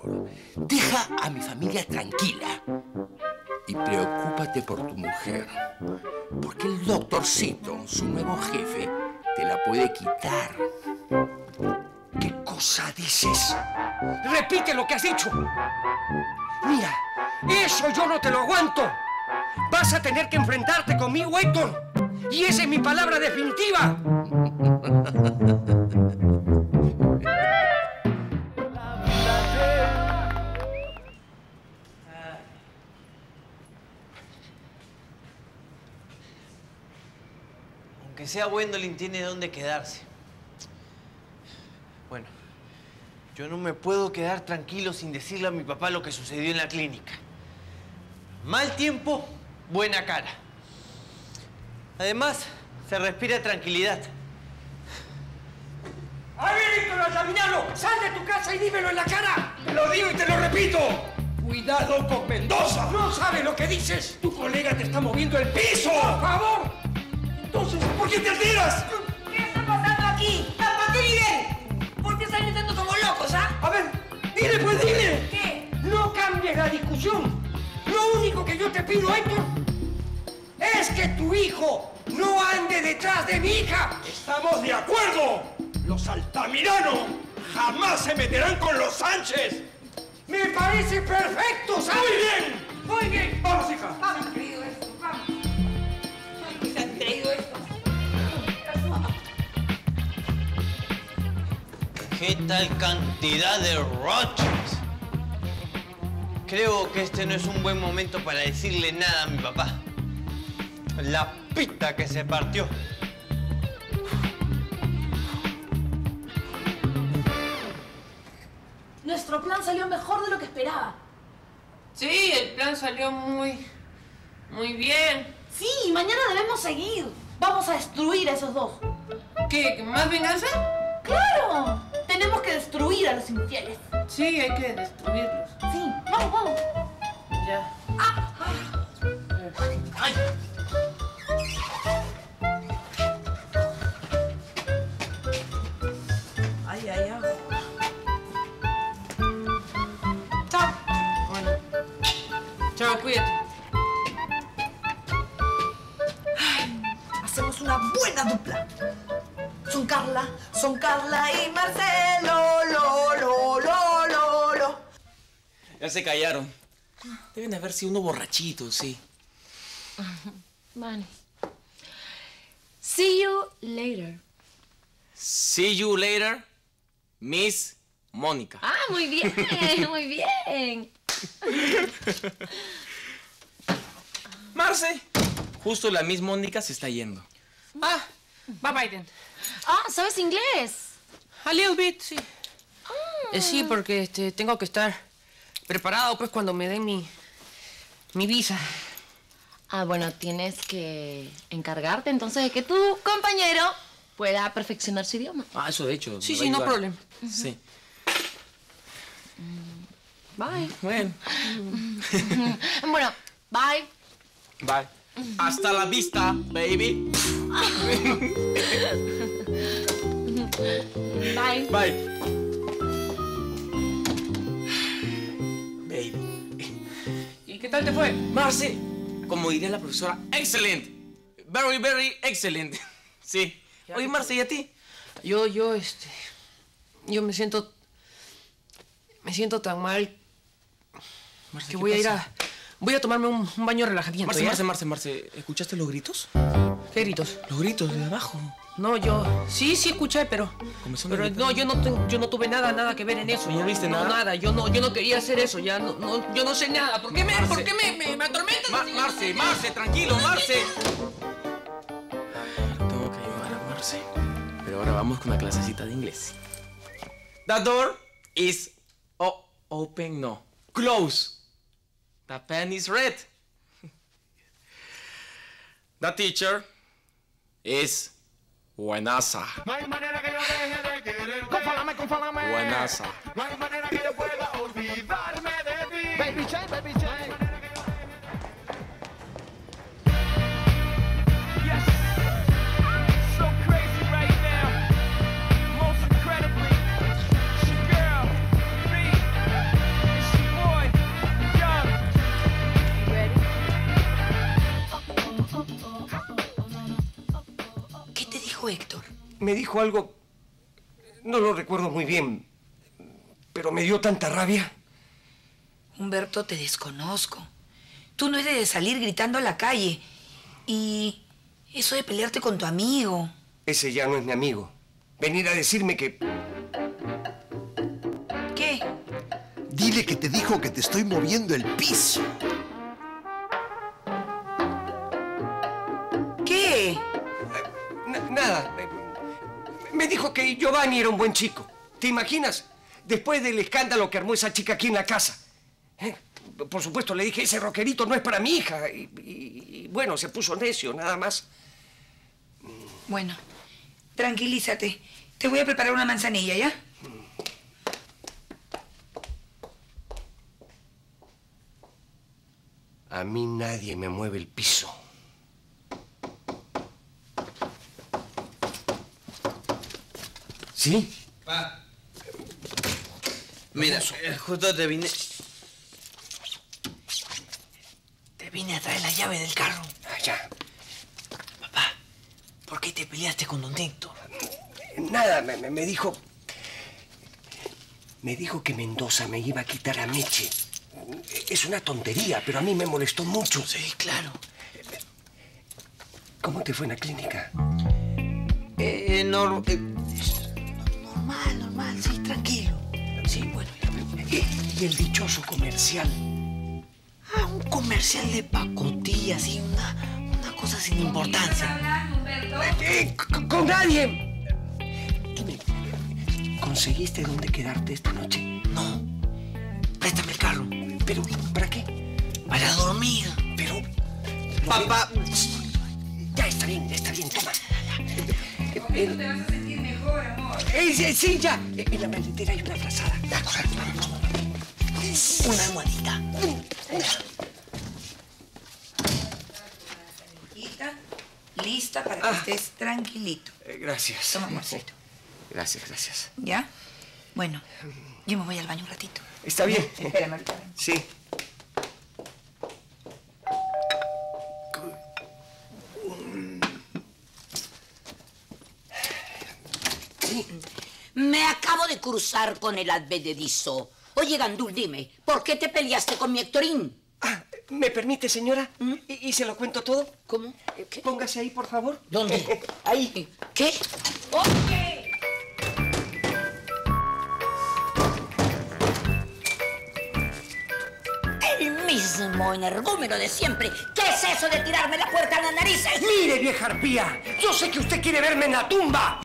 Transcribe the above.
favor, deja a mi familia tranquila y preocúpate por tu mujer, porque el doctorcito, su nuevo jefe, te la puede quitar. ¿Qué cosa dices? ¡Repite lo que has dicho! Mira, eso yo no te lo aguanto. Vas a tener que enfrentarte conmigo, Héctor. Y esa es mi palabra definitiva. Aunque sea Gwendolyn, tiene dónde quedarse. Bueno, yo no me puedo quedar tranquilo sin decirle a mi papá lo que sucedió en la clínica. Mal tiempo, buena cara. Además, se respira tranquilidad. ¡A ver, Héctor Altamirano! ¡Sal de tu casa y dímelo en la cara! ¡Te lo digo y te lo repito! ¡Cuidado con Mendoza! ¡No sabes lo que dices! ¡Tu colega te está moviendo el piso! ¡Por favor! Entonces, ¿por qué te alteras? ¿Qué está pasando aquí? ¿Para qué viven? ¿Por qué están gritando como locos, ah? A ver, dile pues, dile. ¿Qué? No cambies la discusión. Lo único que yo te pido, Héctor, es que tu hijo no ande detrás de mi hija. ¡Estamos de acuerdo! ¡Los Altamirano jamás se meterán con los Sánchez! Me parece perfecto, ¿sabes? ¡Muy bien! Muy bien. ¡Vamos, hija! Vamos, querido esto, vamos. Ay, que se han creído esto. ¿Qué tal cantidad de roches? Creo que este no es un buen momento para decirle nada a mi papá. La pita que se partió. Nuestro plan salió mejor de lo que esperaba. Sí, el plan salió muy bien. Sí, mañana debemos seguir. Vamos a destruir a esos dos. ¿Qué? ¿Más venganza? ¡Claro! Tenemos que destruir a los infieles. Sí, hay que destruirlos. Sí, vamos, vamos. Ya. ¡Ay! Ay, ay, ay. Chao. Bueno. Chao, cuídate. Hacemos una buena dupla. Son Carla y Marcelo, lo. Ya se callaron. Deben haber sido unos borrachitos, sí. Vale. See you later. See you later, Miss Mónica. Ah, muy bien, muy bien. Marce, justo la Miss Mónica se está yendo. Ah, bye bye then. Ah, ¿sabes inglés? A little bit, sí. Sí, porque tengo que estar preparado pues cuando me den mi visa. Ah, bueno, tienes que encargarte entonces de que tu compañero pueda perfeccionar su idioma. Ah, eso de hecho. Sí, me sí, va a no ayudar. problem. Sí. Bye. Bueno. Bueno, bye. Bye. Hasta la vista, baby. Bye. Bye. Baby. ¿Y qué tal te fue? Marce, como diría la profesora, excellent. Very, very excellent. Sí. Oye, Marce, ¿y a ti? Yo me siento tan mal Marce, que ¿qué voy a ir pasa? voy a tomarme un baño de relajamiento. Marce, ¿escuchaste los gritos? ¿Qué gritos? Los gritos de abajo. No, sí escuché, pero Comenzaron a gritar. no, yo no tuve nada que ver en eso. ¿No viste nada? No, nada, yo no quería hacer eso, yo no sé nada. ¿Por qué me atormentas? Marce, tranquilo, Marce. Lo tengo que ayudar a Marce. Pero ahora vamos con la clasecita de inglés. The door is open, no. Close. The pen is red. The teacher is buenaza. No hay manera que yo deje de quererte. Confálame. Buenaza. No hay manera que yo pueda olvidarme de ti. Baby J. Yes. So crazy right now. Most incredibly. It's your girl, me. me dijo algo... No lo recuerdo muy bien, pero me dio tanta rabia. Humberto, te desconozco. Tú no eres de salir gritando a la calle. Y eso de pelearte con tu amigo. Ese ya no es mi amigo. Venir a decirme que... ¿Qué? Dile que te dijo que te estoy moviendo el piso. ¿Qué? Nada. Me dijo que Giovanni era un buen chico. ¿Te imaginas? Después del escándalo que armó esa chica aquí en la casa. Por supuesto, le dije, ese rockerito no es para mi hija. Y bueno, se puso necio, nada más. Bueno, tranquilízate. Te voy a preparar una manzanilla, ¿ya? A mí nadie me mueve el piso. ¿Sí? Pa. Mira, justo te vine... Te vine a traer la llave del carro. Ya. Papá, ¿por qué te peleaste con don Héctor? Nada, me dijo... Me dijo que Mendoza me iba a quitar a Meche. Es una tontería, pero a mí me molestó mucho. Sí, claro. ¿Cómo te fue en la clínica? Normal, sí, tranquilo. Sí, bueno. ¿Y el dichoso comercial? Ah, un comercial de pacotilla, así, una cosa sin importancia. ¡Con nadie! Dime, ¿conseguiste dónde quedarte esta noche? No. Préstame el carro. ¿Pero para qué? Para dormir. Pero... Papá... Ya, está bien, toma. Con eso te vas a sentir mejor, amor. Sí, ya. En la maletera hay una frazada. Ya, correcto. Una almohadita. Lista para que estés tranquilito. Gracias. Toma, amorcito. Gracias. ¿Ya? Bueno, yo me voy al baño un ratito. Está bien. Espérame, ahorita vengo. Sí. Me acabo de cruzar con el advenedizo. Oye, Gandul, dime, ¿por qué te peleaste con mi Héctorín? ¿Me permite, señora? ¿Y se lo cuento todo? ¿Cómo? ¿Qué? Póngase ahí, por favor. ¿Dónde? Ahí. ¿Qué? ¡Oye! El mismo energúmeno de siempre. ¿Qué es eso de tirarme la puerta a las narices? Mire, vieja arpía, yo sé que usted quiere verme en la tumba.